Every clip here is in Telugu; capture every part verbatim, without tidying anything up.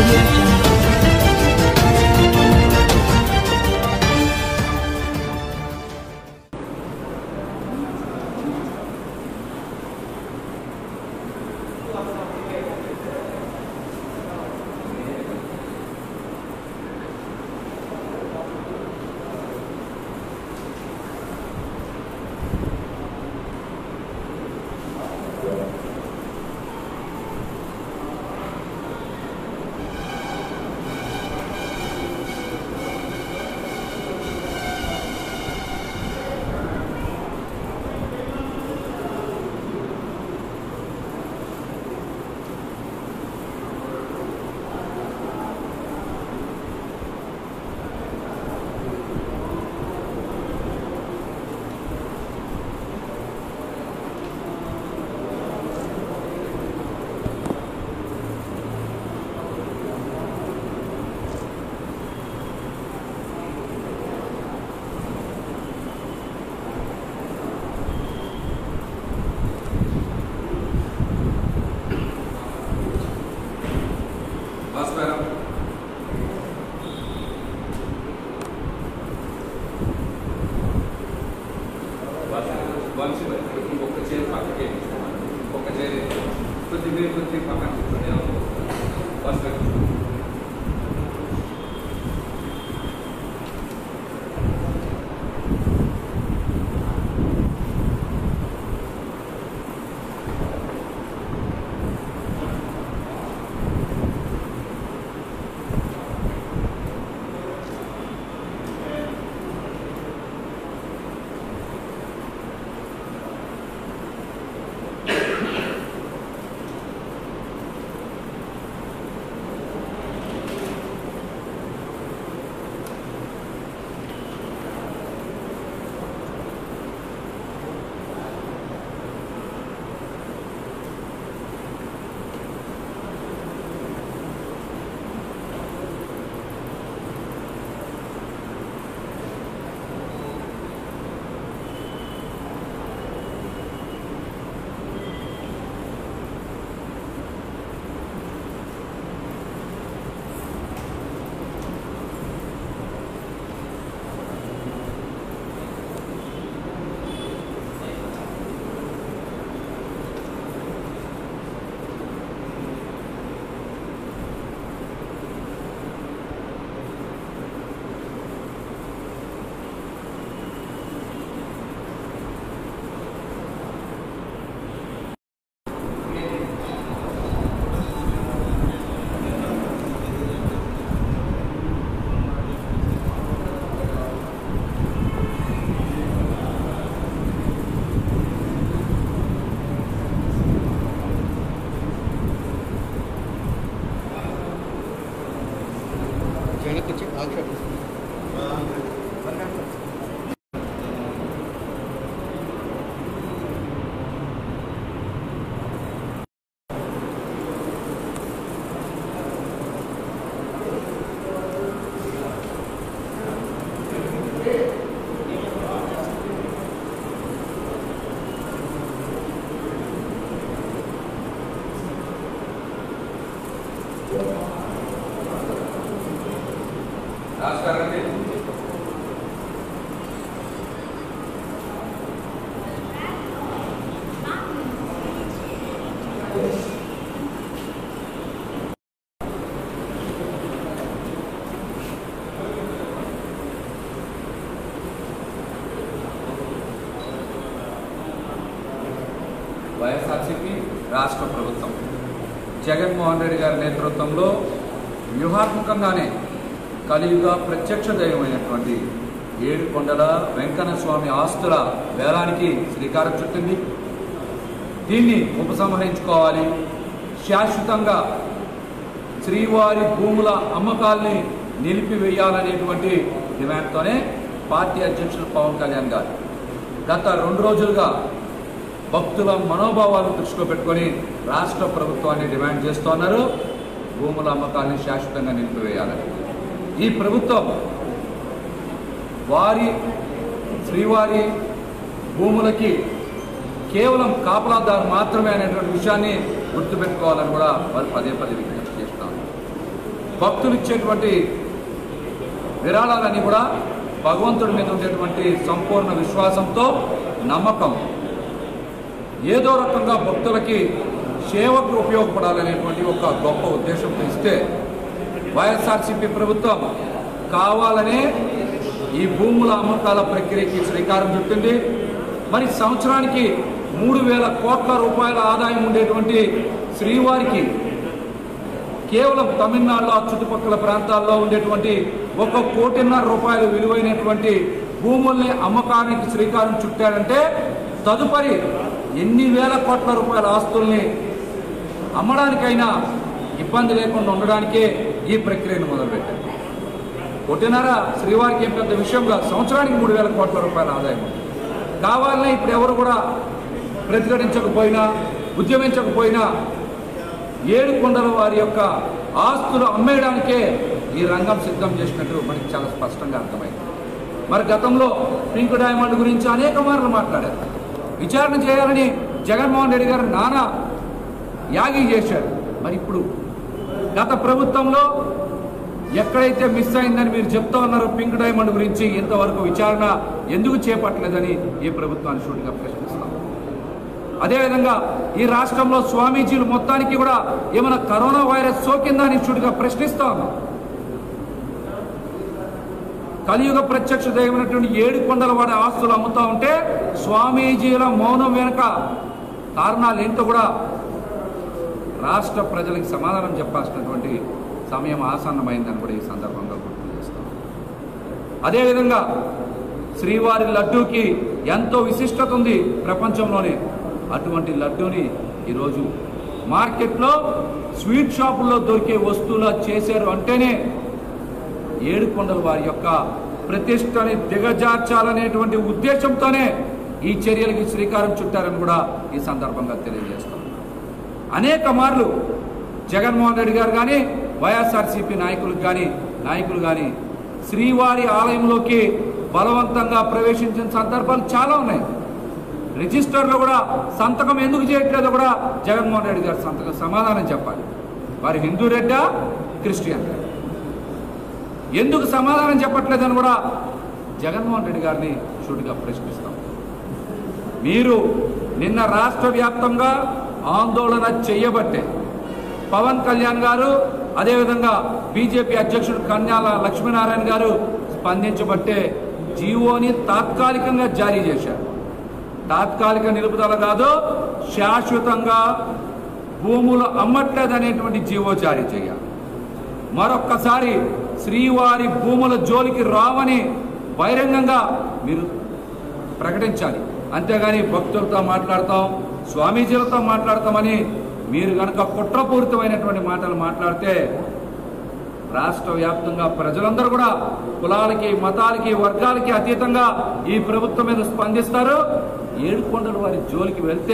audio jungle. వైఎస్ఆర్సీపీ రాష్ట్ర ప్రభుత్వం జగన్మోహన్ రెడ్డి గారి నేతృత్వంలో వ్యూహాత్మకంగానే కలియుగ ప్రత్యక్ష దైవమైనటువంటి ఏడుకొండల వెంకన్న స్వామి ఆస్తుల వేలానికి శ్రీకారం చుట్టింది. దీన్ని ఉపసంహరించుకోవాలి, శాశ్వతంగా శ్రీవారి భూముల అమ్మకాల్ని నిలిపివేయాలనేటువంటి డిమాండ్తోనే పార్టీ అధ్యక్షులు పవన్ కళ్యాణ్ గారు గత రెండు రోజులుగా భక్తుల మనోభావాలను దృష్టిలో పెట్టుకొని రాష్ట్ర ప్రభుత్వాన్ని డిమాండ్ చేస్తున్నారు. భూముల అమ్మకాన్ని శాశ్వతంగా నిలిపివేయాలని. ఈ ప్రభుత్వం వారి శ్రీవారి భూములకి కేవలం కాపలాదారు మాత్రమే అనేటువంటి విషయాన్ని గుర్తుపెట్టుకోవాలని కూడా వారు పదే పదే విజ్ఞప్తి చేస్తాను. భక్తులు ఇచ్చేటువంటి విరాళాలన్నీ కూడా భగవంతుడి మీద ఉండేటువంటి సంపూర్ణ విశ్వాసంతో నమ్మకం ఏదో రకంగా భక్తులకి సేవకు ఉపయోగపడాలనేటువంటి ఒక గొప్ప ఉద్దేశంతో ఇస్తే వైఎస్ఆర్సీపీ ప్రభుత్వం కావాలనే ఈ భూముల అమ్మకాల ప్రక్రియకి శ్రీకారం చుట్టింది. మరి సంవత్సరానికి మూడు వేల కోట్ల రూపాయల ఆదాయం ఉండేటువంటి శ్రీవారికి కేవలం తమిళనాడులో చుట్టుపక్కల ప్రాంతాల్లో ఉండేటువంటి ఒక కోటిన్నర రూపాయలు విలువైనటువంటి భూముల్ని అమ్మకానికి శ్రీకారం చుట్టారంటే తదుపరి ఎన్ని వేల కోట్ల రూపాయల ఆస్తుల్ని అమ్మడానికైనా ఇబ్బంది లేకుండా ఉండడానికే ఈ ప్రక్రియను మొదలుపెట్టారు. కోటిన్నర శ్రీవారికి ఏం పెద్ద విషయంగా సంవత్సరానికి మూడు వేల కోట్ల రూపాయల ఆదాయం కావాలనే ఇప్పుడు ఎవరు కూడా ప్రతిఘటించకపోయినా ఉద్యమించకపోయినా ఏడు కొండల వారి యొక్క ఆస్తులు అమ్మేయడానికే ఈ రంగం సిద్ధం చేసినట్టు మనకి చాలా స్పష్టంగా అర్థమైంది. మరి గతంలో పింక్ డైమండ్ గురించి అనేక మార్లు మాట్లాడారు. విచారణ చేయాలని జగన్మోహన్ రెడ్డి గారు నానా యాగి చేశారు. మరి ఇప్పుడు గత ప్రభుత్వంలో ఎక్కడైతే మిస్ అయిందని మీరు చెప్తా ఉన్నారో పింక్ డైమండ్ గురించి ఇంతవరకు విచారణ ఎందుకు చేపట్టలేదని ఈ ప్రభుత్వాన్ని సూటిగా ప్రశ్నిస్తాం. అదేవిధంగా ఈ రాష్ట్రంలో స్వామీజీలు మొత్తానికి కూడా ఏమైనా కరోనా వైరస్ సోకిందా అని సూటిగా ప్రశ్నిస్తా ఉన్నాం. కలియుగ ప్రత్యక్ష దైవమైనటువంటి ఏడు కొండల వాడి ఆస్తులు అమ్ముతా ఉంటే స్వామీజీల మౌనం వెనుక కారణాలు ఏంటో కూడా రాష్ట్ర ప్రజలకు సమాధానం చెప్పాల్సినటువంటి సమయం ఆసన్నమైందని కూడా ఈ సందర్భంగా గుర్తు చేస్తాం. అదేవిధంగా శ్రీవారి లడ్డూకి ఎంతో విశిష్టత ఉంది ప్రపంచంలోనే. అటువంటి లడ్డూని ఈరోజు మార్కెట్లో స్వీట్ షాపుల్లో దొరికే వస్తువులా చేశారు అంటేనే ఏడు కొండల వారి యొక్క ప్రతిష్టని దిగజార్చాలనేటువంటి ఉద్దేశంతోనే ఈ చర్యలకి శ్రీకారం చుట్టారని కూడా ఈ సందర్భంగా తెలియజేస్తాం. అనేక మార్లు జగన్మోహన్ రెడ్డి గారు కానీ వైఎస్ఆర్సీపీ నాయకులకు కానీ నాయకులు కానీ శ్రీవారి ఆలయంలోకి బలవంతంగా ప్రవేశించిన సందర్భాలు చాలా ఉన్నాయి. రిజిస్టర్లో కూడా సంతకం ఎందుకు చేయట్లేదో కూడా జగన్మోహన్ రెడ్డి గారు సంతకం సమాధానం చెప్పాలి. వారి హిందూ రెడ్డా క్రిస్టియన్ ఎందుకు సమాధానం చెప్పట్లేదని కూడా జగన్మోహన్ రెడ్డి గారిని సూటిగా ప్రశ్నిస్తాం. మీరు నిన్న రాష్ట్ర వ్యాప్తంగా ఆందోళన చేయబట్టే పవన్ కళ్యాణ్ గారు అదేవిధంగా బీజేపీ అధ్యక్షుడు కన్యాల లక్ష్మీనారాయణ గారు స్పందించబట్టే జీవోని తాత్కాలికంగా జారీ చేశారు. తాత్కాలిక నిలుపుదల కాదు, శాశ్వతంగా భూములు అమ్మట్లేదనేటువంటి జీవో జారీ చేయాలి. మరొక్కసారి శ్రీవారి భూముల జోలికి రావని బహిరంగంగా మీరు ప్రకటించాలి. అంతేగాని భక్తులతో మాట్లాడతాం, స్వామీజీలతో మాట్లాడతామని మీరు కనుక కుట్రపూరితమైనటువంటి మాటలు మాట్లాడితే రాష్ట్ర వ్యాప్తంగా ప్రజలందరూ కూడా కులాలకి మతాలకి వర్గాలకి అతీతంగా ఈ ప్రభుత్వం మీద స్పందిస్తారు. ఏడు కొండల వారి జోలికి వెళ్తే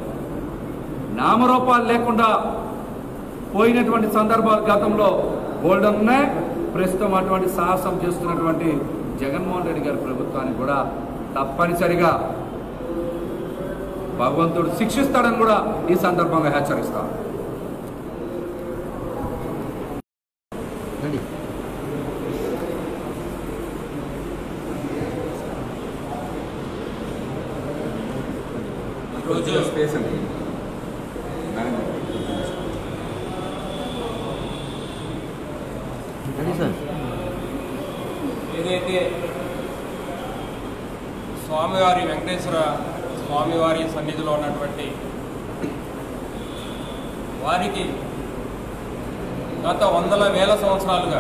నామరూపాలు లేకుండా పోయినటువంటి సందర్భాలు గతంలో గోల్డెన్ ఉన్నాయి. ప్రస్తుతం అటువంటి సాహసం చేస్తున్నటువంటి జగన్మోహన్ రెడ్డి గారి ప్రభుత్వానికి కూడా తప్పనిసరిగా భగవంతుడు శిక్షిస్తాడని కూడా ఈ సందర్భంగా హెచ్చరిస్తాం. స్పేస్ అండి ఏదైతే స్వామివారి వెంకటేశ్వర స్వామివారి సన్నిధిలో ఉన్నటువంటి వారికి గత వందల వేల సంవత్సరాలుగా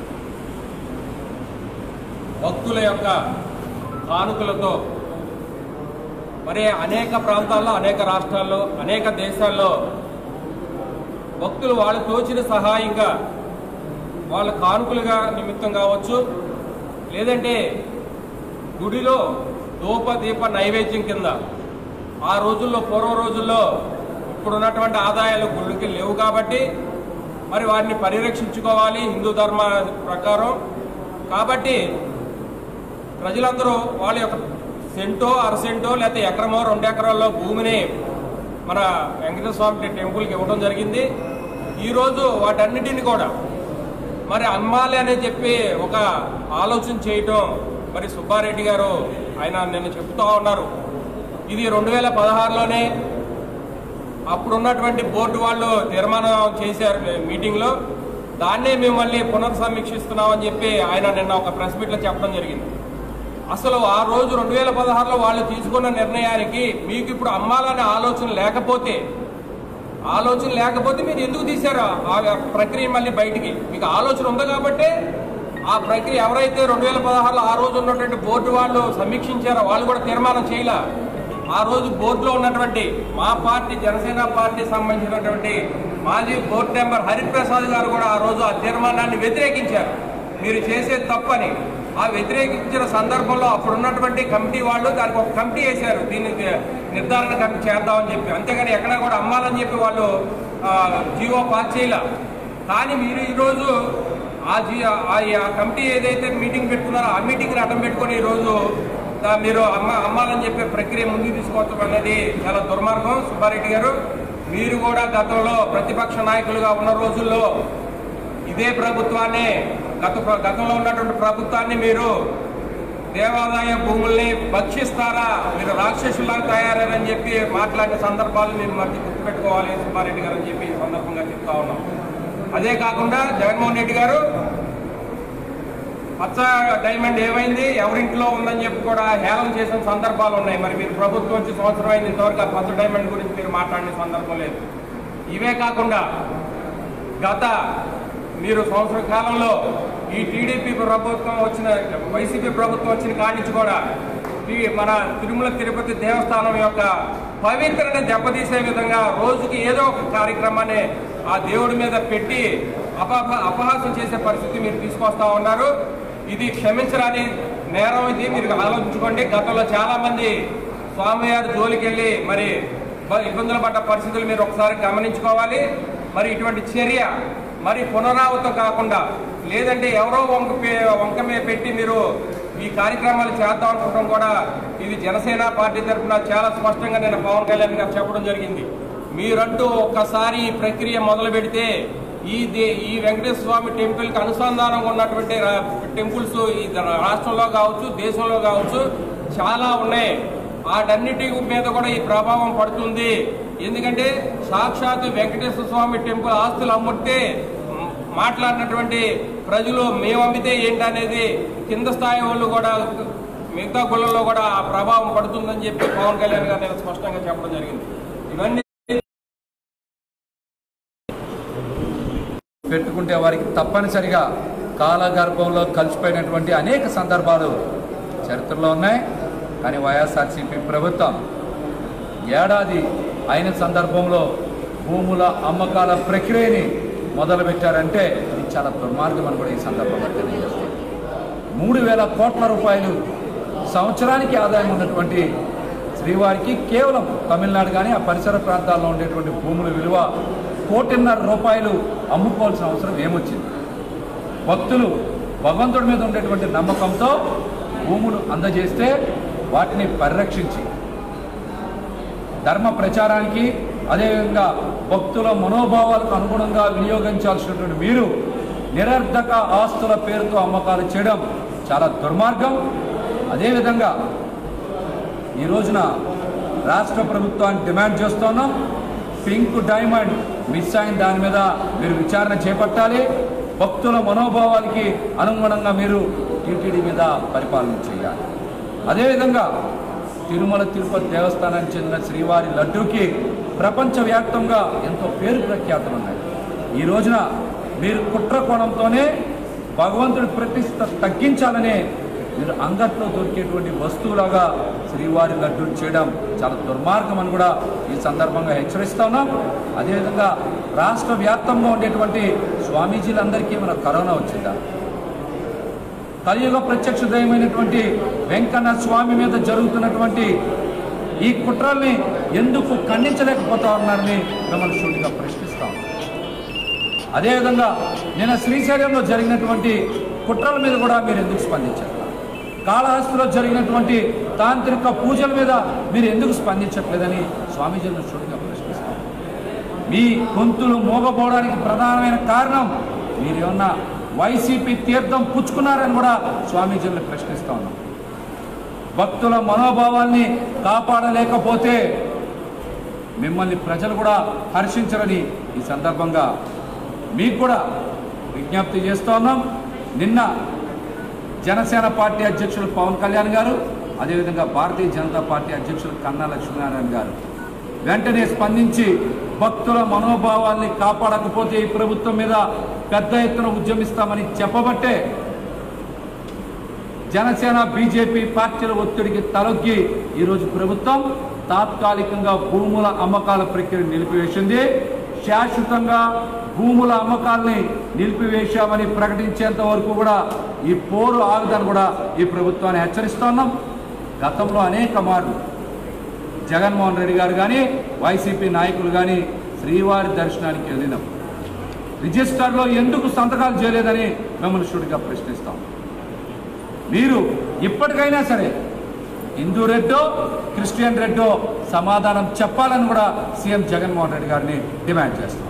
భక్తుల యొక్క కానుకలతో మరి అనేక ప్రాంతాల్లో అనేక రాష్ట్రాల్లో అనేక దేశాల్లో భక్తులు వాళ్ళు తోచిన సహాయంగా వాళ్ళ కానుకలుగా నిమిత్తం కావచ్చు, లేదంటే గుడిలో ధూప దీప నైవేద్యం కింద ఆ రోజుల్లో పూర్వ రోజుల్లో ఇప్పుడున్నటువంటి ఆదాయాలు గుళ్ళకి లేవు కాబట్టి మరి వారిని పరిరక్షించుకోవాలి హిందూ ధర్మ ప్రకారం. కాబట్టి ప్రజలందరూ వాళ్ళ యొక్క సెంటో అరసెంటో లేకపోతే ఎకరమో రెండు ఎకరాల్లో భూమిని మన వెంకటేశ్వర స్వామి టెంపుల్కి ఇవ్వడం జరిగింది. ఈరోజు వాటన్నిటిని కూడా మరి అమ్మాలి అని చెప్పి ఒక ఆలోచన చేయటం మరి సుబ్బారెడ్డి గారు ఆయన నిన్న చెప్తూ ఉన్నారు. ఇది రెండు వేల పదహారులోనే అప్పుడున్నటువంటి బోర్డు వాళ్ళు తీర్మానం చేశారు మీటింగ్లో. దాన్నే మేము మళ్ళీ పునర్సమీక్షిస్తున్నామని చెప్పి ఆయన నిన్న ఒక ప్రెస్ మీట్లో చెప్పడం జరిగింది. అసలు ఆ రోజు రెండు వేల పదహారులో వాళ్ళు తీసుకున్న నిర్ణయానికి మీకు ఇప్పుడు అమ్మాలనే ఆలోచన లేకపోతే ఆలోచన లేకపోతే మీరు ఎందుకు తీశారు ఆ ప్రక్రియ మళ్ళీ బయటికి? మీకు ఆలోచన ఉంది కాబట్టి ఆ ప్రక్రియ ఎవరైతే రెండు వేల పదహారులో ఆ రోజు ఉన్నటువంటి బోర్డు వాళ్ళు సమీక్షించారో వాళ్ళు కూడా తీర్మానం చేయలే. ఆ రోజు బోర్డులో ఉన్నటువంటి మా పార్టీ జనసేన పార్టీ సంబంధించినటువంటి మాజీ బోర్డు మెంబర్ హరిప్రసాద్ గారు కూడా ఆ రోజు ఆ తీర్మానాన్ని వ్యతిరేకించారు. మీరు చేసేది తప్పని ఆ వ్యతిరేకించిన సందర్భంలో అప్పుడున్నటువంటి కమిటీ వాళ్ళు దానికి ఒక కమిటీ వేశారు, దీన్ని నిర్ధారణ కమిటీ చేద్దామని చెప్పి. అంతేగాని ఎక్కడా కూడా అమ్మాలని చెప్పి వాళ్ళు జీవో పాస్ చేయలే. కానీ మీరు ఈరోజు ఆ జీ ఆ కమిటీ ఏదైతే మీటింగ్ పెట్టుకున్నారో ఆ మీటింగ్ని అడ్డం పెట్టుకొని ఈరోజు మీరు అమ్మ అమ్మాలని చెప్పే ప్రక్రియ ముందుకు తీసుకోవడం అనేది చాలా దుర్మార్గం. సుబ్బారెడ్డి గారు, మీరు కూడా గతంలో ప్రతిపక్ష నాయకులుగా ఉన్న రోజుల్లో ఇదే ప్రభుత్వాన్ని గత గతంలో ఉన్నటువంటి ప్రభుత్వాన్ని మీరు దేవాదాయ భూముల్ని భక్షిస్తారా, మీరు రాక్షసులాగా తయారని చెప్పి మాట్లాడిన సందర్భాలు మీరు మళ్ళీ గుర్తుపెట్టుకోవాలి సుబ్బారెడ్డి గారు అని చెప్పి ఈ సందర్భంగా చెప్తా ఉన్నాం. అదే కాకుండా జగన్మోహన్ రెడ్డి గారు పచ్చ డైమండ్ ఏమైంది, ఎవరింట్లో ఉందని చెప్పి కూడా హేళన చేసిన సందర్భాలు ఉన్నాయి. మరి మీరు ప్రభుత్వం వచ్చి సంవత్సరం అయింది, ఇంతవరకు ఆ పచ్చ డైమండ్ గురించి మీరు మాట్లాడిన సందర్భం లేదు. ఇవే కాకుండా గత మీరు సంవత్సర కాలంలో ఈ టీడీపీ ప్రభుత్వం వచ్చిన వైసీపీ ప్రభుత్వం వచ్చిన కాడి నుంచి కూడా ఈ మన తిరుమల తిరుపతి దేవస్థానం యొక్క పవిత్రని దెబ్బతీసే విధంగా రోజుకి ఏదో ఒక కార్యక్రమాన్ని ఆ దేవుడి మీద పెట్టి అపహ అపహాసం చేసే పరిస్థితి మీరు తీసుకొస్తా ఉన్నారు. ఇది క్షమించరాని నేరం. ఇది మీరు ఆలోచించుకోండి. గతంలో చాలా మంది స్వామివారి జోలికి వెళ్ళి మరి ఇబ్బందులు పడ్డ పరిస్థితులు మీరు ఒకసారి గమనించుకోవాలి. మరి ఇటువంటి చర్య మరి పునరావృతం కాకుండా, లేదంటే ఎవరో వంక వంక మీద పెట్టి మీరు ఈ కార్యక్రమాలు చేద్దాం అనుకోవడం కూడా ఇది జనసేన పార్టీ తరఫున చాలా స్పష్టంగా నేను పవన్ కళ్యాణ్ గారు చెప్పడం జరిగింది. మీరంటూ ఒక్కసారి ఈ ప్రక్రియ మొదలు పెడితే ఈ దే ఈ వెంకటేశ్వర స్వామి టెంపుల్కి అనుసంధానంగా ఉన్నటువంటి టెంపుల్స్ ఈ రాష్ట్రంలో కావచ్చు, దేశంలో కావచ్చు చాలా ఉన్నాయి. వాటన్నిటి మీద కూడా ఈ ప్రభావం పడుతుంది. ఎందుకంటే సాక్షాత్ వెంకటేశ్వర స్వామి టెంపుల్ ఆస్తులు అమ్ముతే మాట్లాడినటువంటి ప్రజలు మేము అమ్మితే ఏంటనేది కింద స్థాయి వాళ్ళు కూడా మిగతా గుళ్ళల్లో కూడా ఆ ప్రభావం పడుతుందని చెప్పి పవన్ కళ్యాణ్ గారు నేను స్పష్టంగా చెప్పడం జరిగింది. ఇవన్నీ పెట్టుకుంటే వారికి తప్పనిసరిగా కాలగర్భంలో కలిసిపోయినటువంటి అనేక సందర్భాలు చరిత్రలో ఉన్నాయి. కానీ వైఎస్ఆర్సీపీ ప్రభుత్వం ఏడాది అయిన సందర్భంలో భూముల అమ్మకాల ప్రక్రియని మొదలుపెట్టారంటే ఇది చాలా దుర్మార్గం అని కూడా ఈ సందర్భంగా తెలియజేస్తుంది. మూడు వేల కోట్ల రూపాయలు సంవత్సరానికి ఆదాయం ఉన్నటువంటి శ్రీవారికి కేవలం తమిళనాడు కానీ ఆ పరిసర ప్రాంతాల్లో ఉండేటువంటి భూముల విలువ కోటిన్నర రూపాయలు అమ్ముకోవాల్సిన అవసరం ఏమొచ్చింది? భక్తులు భగవంతుడి మీద ఉండేటువంటి నమ్మకంతో భూములు అందజేస్తే వాటిని పరిరక్షించి ధర్మ ప్రచారానికి, అదేవిధంగా భక్తుల మనోభావాలకు అనుగుణంగా వినియోగించాల్సినటువంటి మీరు నిరర్ధక ఆస్తుల పేరుతో అమ్మకాలు చేయడం చాలా దుర్మార్గం. అదేవిధంగా ఈ రోజున రాష్ట్ర ప్రభుత్వాన్ని డిమాండ్ చేస్తున్నాం, పింక్ డైమండ్ మిస్ అయిన దాని మీద మీరు విచారణ చేపట్టాలి. భక్తుల మనోభావాలకి అనుగుణంగా మీరు టీటీడీ మీద పరిపాలన చేయాలి. అదేవిధంగా తిరుమల తిరుపతి దేవస్థానానికి చెందిన శ్రీవారి లడ్డూకి ప్రపంచవ్యాప్తంగా ఎంతో పేరు ప్రఖ్యాతులు ఉన్నాయి. ఈ రోజున మీరు కుట్ర కోణంతోనే భగవంతుడి ప్రతిష్ట తగ్గించాలనే మీరు అంగట్లో దొరికేటువంటి వస్తువులాగా శ్రీవారి లడ్డూని చేయడం చాలా దుర్మార్గం అని కూడా ఈ సందర్భంగా హెచ్చరిస్తా ఉన్నాం. అదేవిధంగా రాష్ట్ర వ్యాప్తంగా ఉండేటువంటి స్వామీజీలందరికీ మన కరోనా వచ్చిందా? కలియుగ ప్రత్యక్ష దైవమైనటువంటి వెంకన్న స్వామి మీద జరుగుతున్నటువంటి ఈ కుట్రల్ని ఎందుకు ఖండించలేకపోతా ఉన్నారని మిమ్మల్ని సూటిగా ప్రశ్నిస్తాం. అదేవిధంగా నిన్న శ్రీశైలంలో జరిగినటువంటి కుట్రల మీద కూడా మీరు ఎందుకు స్పందించారు? కాళహస్తిలో జరిగినటువంటి తాంత్రిక పూజల మీద మీరు ఎందుకు స్పందించట్లేదని స్వామీజీలను సూటిగా ప్రశ్నిస్తాం. మీ గొంతులు మోగపోవడానికి ప్రధానమైన కారణం మీరేమన్నా వైసీపీ తీర్థం పుచ్చుకున్నారని కూడా స్వామీజీలను ప్రశ్నిస్తా ఉన్నాం. భక్తుల మనోభావాల్ని కాపాడలేకపోతే మిమ్మల్ని ప్రజలు కూడా హర్షించరని ఈ సందర్భంగా మీకు కూడా విజ్ఞప్తి చేస్తూ ఉన్నాం. నిన్న జనసేన పార్టీ అధ్యక్షులు పవన్ కళ్యాణ్ గారు, అదేవిధంగా భారతీయ జనతా పార్టీ అధ్యక్షులు కన్నా లక్ష్మీనారాయణ గారు వెంటనే స్పందించి భక్తుల మనోభావాల్ని కాపాడకపోతే ఈ ప్రభుత్వం మీద పెద్ద ఎత్తున ఉద్యమిస్తామని చెప్పబట్టే జనసేన బీజేపీ పార్టీల ఒత్తిడికి తలొగ్గి ఈరోజు ప్రభుత్వం తాత్కాలికంగా భూముల అమ్మకాల ప్రక్రియ నిలిపివేసింది. శాశ్వతంగా భూముల అమ్మకాల్ని నిలిపివేశామని ప్రకటించేంత వరకు కూడా ఈ పోరు ఆగుదని కూడా ఈ ప్రభుత్వాన్ని హెచ్చరిస్తున్నాం. గతంలో అనేక మార్లు జగన్మోహన్ రెడ్డి గారు కానీ వైసీపీ నాయకులు కానీ శ్రీవారి దర్శనానికి వెళ్ళినాం. రిజిస్టర్లో ఎందుకు సంతకాలు చేయలేదని మిమ్మల్ని షూట్గా ప్రశ్నిస్తాం. మీరు ఇప్పటికైనా సరే హిందూ రెడ్డో క్రిస్టియన్ రెడ్డో సమాధానం చెప్పాలని కూడా సీఎం జగన్మోహన్ రెడ్డి గారిని డిమాండ్ చేస్తాం.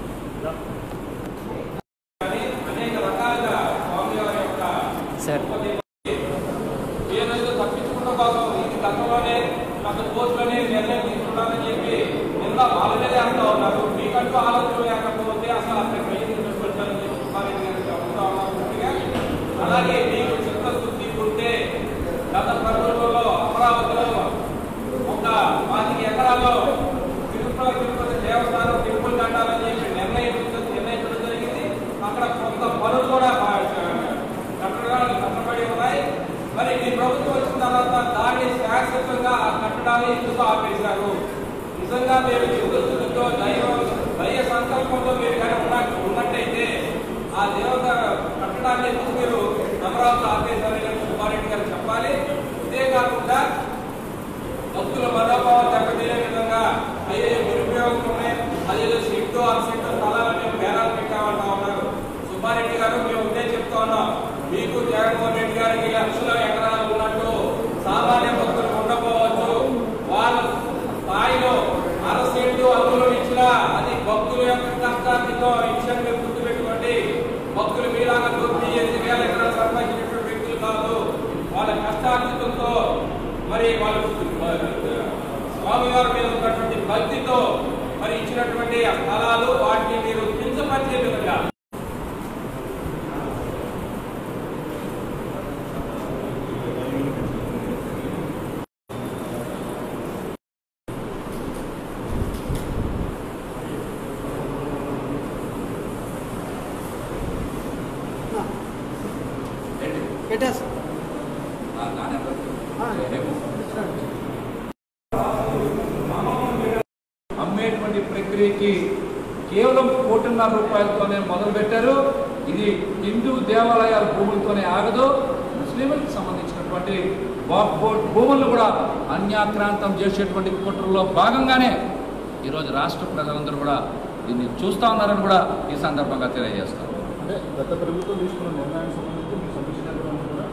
అలాగే మీకు చిత్తశుద్ధి ఉంటే గత ప్రభుత్వంలో అమరావతిలో ఒక పాతిక ఎకరాల్లో తిరుపతి తిరుపతి దేవస్థానం టెంపుల్ కట్టాలని చెప్పి నిర్ణయం నిర్ణయించడం జరిగింది. అక్కడ కొంత పనులు కూడా కట్టడాలు కట్టబడి ఉన్నాయి. మరి మీ ప్రభుత్వం వచ్చిన తర్వాత దాన్ని శాశ్వతంగా ఆ కట్టడాన్ని ఎందుకు ఆపేశారు? నిజంగా మీరు చిత్తశుద్ధితో దైవం దైవ సంకల్పంతో మీరు కానీ ఉన్న ఉన్నట్టయితే ఆ దేవత కట్టడాన్ని ఎందుకు మీరు అమరావతి ఆపేశారని సుబ్బారెడ్డి గారు చెప్పాలి. ఇదే కాకుండా భక్తుల మనోభావం దెబ్బతీయే విధంగా అయ్యే నిరుపయోగం ఉన్నాయి, అదేదో సిట్టు ఆ సిట్టు స్థలాలని బేరాలు పెట్టామంటా ఉన్నారు. సుబ్బారెడ్డి గారు మేము ఇదే చెప్తా ఉన్నాం, మీకు జగన్మోహన్ రెడ్డి గారికి లక్షల ఎకరాలు ఉన్నట్టు సామాన్య భక్తులు ఉండకపోవచ్చు. వాళ్ళ స్థాయిలో అర సెంటు అందులో ఇచ్చినా అది భక్తుల యొక్క కష్టాలతో ఇచ్చాన్ని గుర్తుపెట్టుకోండి. భక్తులు మీలాగా దొరికి ఎనిమిది వేల ఎకరాలు సంపాదించినటువంటి వ్యక్తులు కాదు. వాళ్ళ కష్టార్జితంతో మరి వాళ్ళు స్వామివారి మీద ఉన్నటువంటి భక్తితో మరి ఇచ్చినటువంటి ఆ స్థలాలు వాటిని మీరు కించపరిచే విధంగా అమ్మేటువంటి ప్రక్రియకి కేవలం కోటిన్నర రూపాయలతోనే మొదలు పెట్టారు. ఇది హిందూ దేవాలయాల భూములతోనే ఆగదు, ముస్లింలకు సంబంధించినటువంటి వాక్ బోర్డ్ భూములను కూడా అన్యాక్రాంతం చేసేటువంటి కుట్రలో భాగంగానే ఈరోజు రాష్ట్ర ప్రజలందరూ కూడా దీన్ని చూస్తూ ఉన్నారని కూడా ఈ సందర్భంగా తెలియజేస్తారు. అంటే గత ప్రభుత్వం తీసుకున్న నిర్ణయానికి సంబంధించి మీ సంబంధించిన కూడా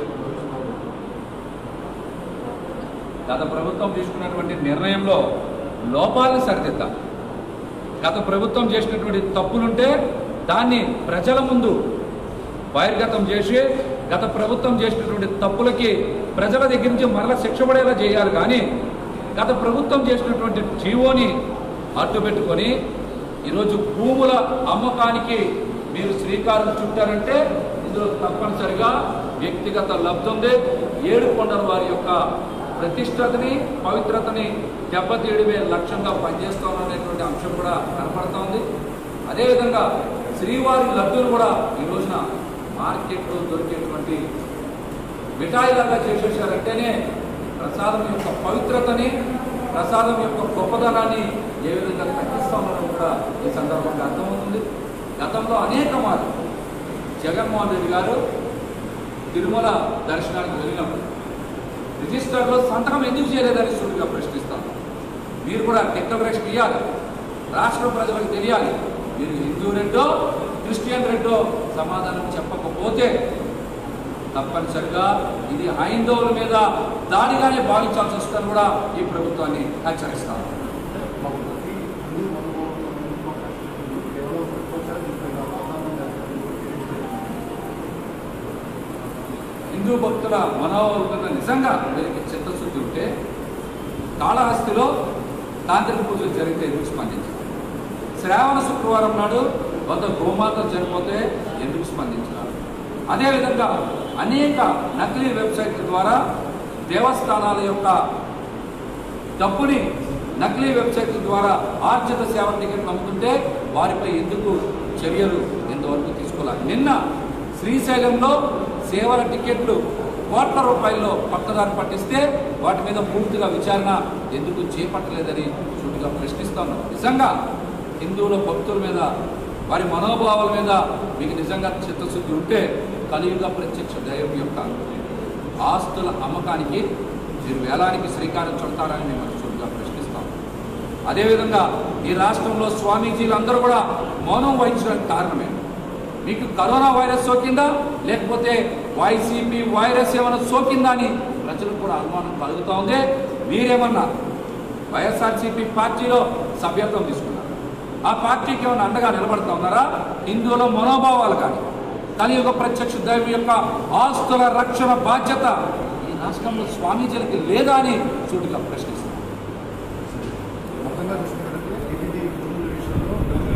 గత ప్రభుత్వం తీసుకున్నటువంటి నిర్ణయంలో లోపాలను సరిదిద్దాం. గత ప్రభుత్వం చేసినటువంటి తప్పులుంటే దాన్ని ప్రజల ముందు బహిర్గతం చేసి గత ప్రభుత్వం చేసినటువంటి తప్పులకి ప్రజల దగ్గర నుంచి మరలా శిక్ష పడేలా చేయాలి. కానీ గత ప్రభుత్వం చేసినటువంటి జీవోని అడ్డు పెట్టుకొని ఈరోజు భూముల అమ్మకానికి మీరు శ్రీకారం చుట్టారంటే ఇందులో తప్పనిసరిగా వ్యక్తిగత లబ్ధి ఉంది. ఏడుకొండల వారి యొక్క ప్రతిష్టతని పవిత్రతని దెబ్బతీయడమే లక్ష్యంగా పనిచేస్తామనేటువంటి అంశం కూడా కనపడుతోంది. అదేవిధంగా శ్రీవారి లబ్ధులు కూడా ఈ రోజున మార్కెట్లో దొరికేటువంటి మిఠాయిలాగా చేసేసారంటేనే ప్రసాదం యొక్క పవిత్రతని ప్రసాదం యొక్క గొప్పదనాన్ని ఏ విధంగా తగ్గిస్తామని కూడా ఈ సందర్భంగా అర్థమవుతుంది. గతంలో అనేక మార్లు జగన్మోహన్ రెడ్డి గారు తిరుమల దర్శనానికి వెళ్ళినప్పుడు రిజిస్టర్లో సంతకం ఎందుకు చేయలేదని సూటిగా ప్రశ్నిస్తాను. మీరు కూడా డిక్లరేషన్ ఇవ్వాలి, రాష్ట్ర ప్రజలకు తెలియాలి. మీరు హిందూ రెడ్డో క్రిస్టియన్ రెడ్డో సమాధానం చెప్పకపోతే తప్పనిసరిగా ఇది హైందవుల మీద దాడిగానే భావించాల్సి వస్తుందని కూడా ఈ ప్రభుత్వాన్ని హెచ్చరిస్తాను. హిందూ భక్తుల మనోభావాల నిజంగా వీరికి చిత్తశుద్ధి ఉంటే కాళహస్తిలో తాంత్రిక పూజలు జరిగితే ఎందుకు స్పందించారు? శ్రావణ శుక్రవారం నాడు వద్ద గోమాత చనిపోతే ఎందుకు స్పందించారు? అదేవిధంగా అనేక నకిలీ వెబ్సైట్ల ద్వారా దేవస్థానాల యొక్క డబ్బుని నకిలీ వెబ్సైట్ల ద్వారా ఆర్జిత సేవ టికెట్ నమ్ముతుంటే వారిపై ఎందుకు చర్యలు ఇంతవరకు తీసుకోవాలి? నిన్న శ్రీశైలంలో సేవల టికెట్లు కోట్ల రూపాయల్లో పక్కదారి పట్టిస్తే వాటి మీద పూర్తిగా విచారణ ఎందుకు చేపట్టలేదని సూటిగా ప్రశ్నిస్తాను. నిజంగా హిందువుల భక్తుల మీద వారి మనోభావాల మీద మీకు నిజంగా చిత్తశుద్ధి ఉంటే కలియుగ ప్రత్యక్ష దైవం యొక్క ఆస్తుల అమ్మకానికి మీరు వేలానికి శ్రీకారం చుడతారని మేము సూటిగా ప్రశ్నిస్తాం. అదేవిధంగా ఈ రాష్ట్రంలో స్వామీజీలందరూ కూడా మౌనం వహించడానికి కారణమే మీకు కరోనా వైరస్ సోకిందా లేకపోతే వైసీపీ వైరస్ ఏమైనా సోకిందా అని ప్రజలకు కూడా అనుమానం కలుగుతూ ఉంది. మీరేమన్నా వైఎస్ఆర్సీపీ పార్టీలో సభ్యత్వం తీసుకున్నారు, ఆ పార్టీకి ఏమైనా అండగా నిలబడుతూ ఉన్నారా? హిందువుల మనోభావాలు కానీ కలియుగ ప్రత్యక్ష దైవం యొక్క ఆస్తుల రక్షణ బాధ్యత ఈ రాష్ట్రంలో స్వామీజీలకి లేదా అని సూటిగా ప్రశ్నిస్తారు. మొత్తంగా చూసుకున్నట్లయితే టీటీడీ భూముల విషయంలో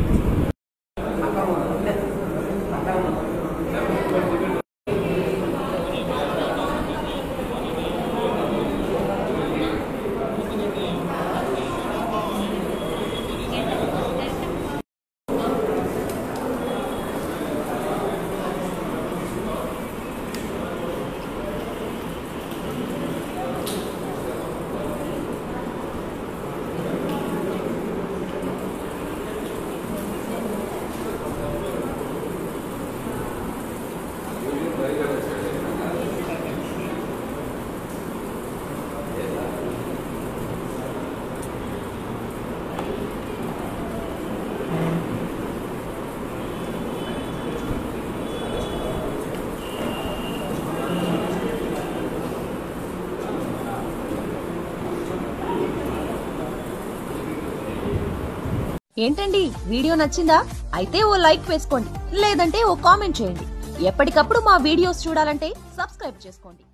ఏంటండి వీడియో నచ్చిందా? అయితే ఓ లైక్ వేసుకోండి, లేదంటే ఓ కామెంట్ చేయండి. ఎప్పటికప్పుడు మా వీడియోస్ చూడాలంటే సబ్స్క్రైబ్ చేసుకోండి.